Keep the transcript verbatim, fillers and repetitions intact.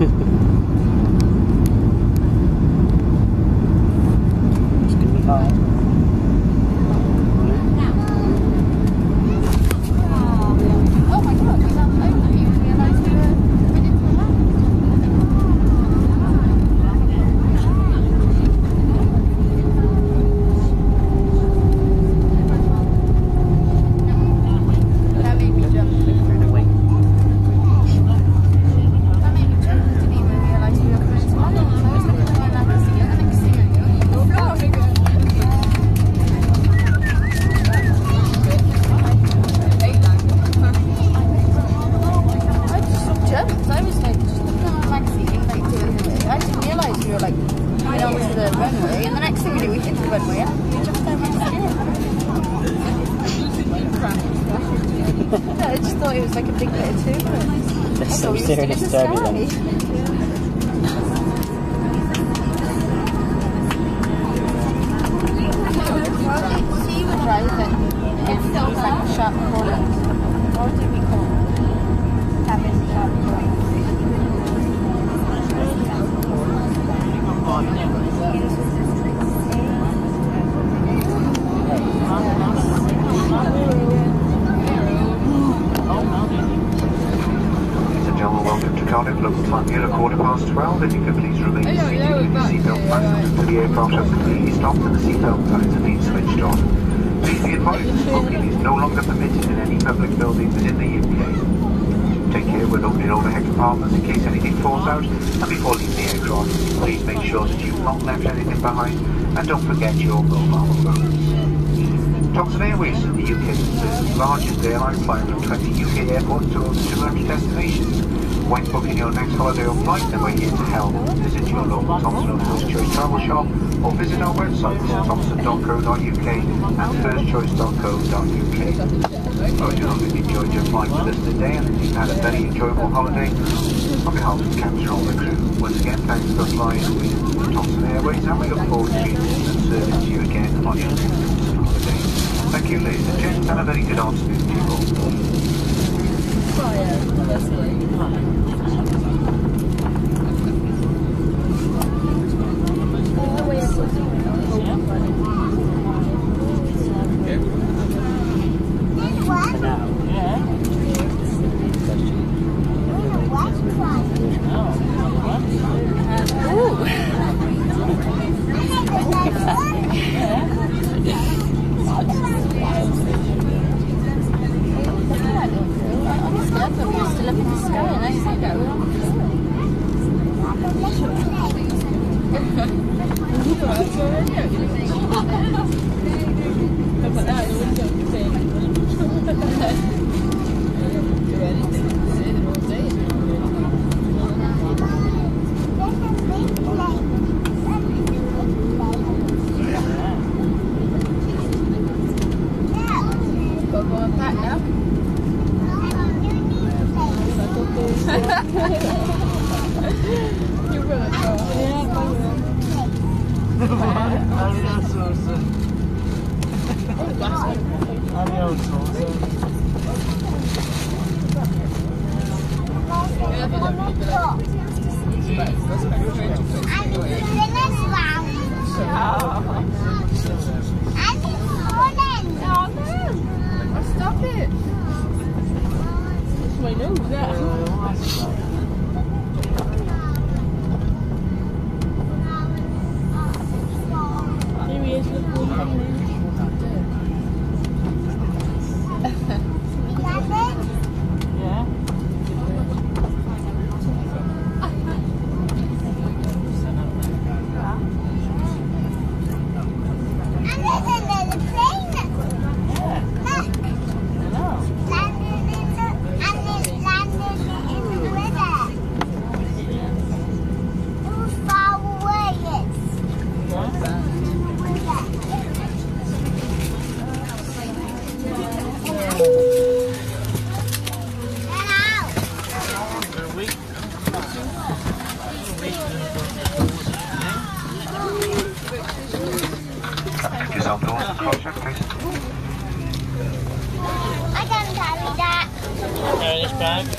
It's gonna be hard. Oh my god, we don't know that you realised we were heading to the land. That made me jump. Through the wing. That made me jump. I didn't even realise we were coming to land. I was looking at my legacy and the next thing I knew, you were flying. I just sort of jumped. I was like just looking at my magazine, like doing the way. I didn't realise we were like coming onto the runway, and the next thing we knew, we hit the runway and we jumped down my skin. I just thought it was like a big bit of turbulence. There's I some thought we were still in serious the sky. turbulence. Well, see you were driving in like a sharp corner. What do we call it? Having sharp corner. Ladies and gentlemen, welcome to Cardiff. Local time here at quarter past twelve. If you could please remain seated with your seatbelt fastened until the aircraft has completely stopped and the seatbelt signs have been switched on. Please be advised, smoking is no longer permitted in any public building within the U K. Take care with opening overhead compartments in case anything falls out, and before leaving the aircraft, please make sure that you've not left anything behind, and don't forget your mobile phones. Thomson Airways is the U K's third largest airline, flying from twenty U K airports to over two hundred destinations. When booking your next holiday or flight, then we're here to help. Visit your local Thomson or First Choice travel shop, or visit our website, thomson dot co dot U K and first choice dot co dot U K. Well, you know, if you enjoyed your flight with us today and you've had a very enjoyable holiday, on behalf of the captain and all the crew, once again, thanks for flying with Thomson Airways, and we look forward to being of service to you again on your next holiday. Thank you, ladies and gents, and a very good afternoon to you all. Oh yeah, that's great. Stop it! That's my nose, that. Yourself doors and cross check, please. I can carry that. Carry this bag.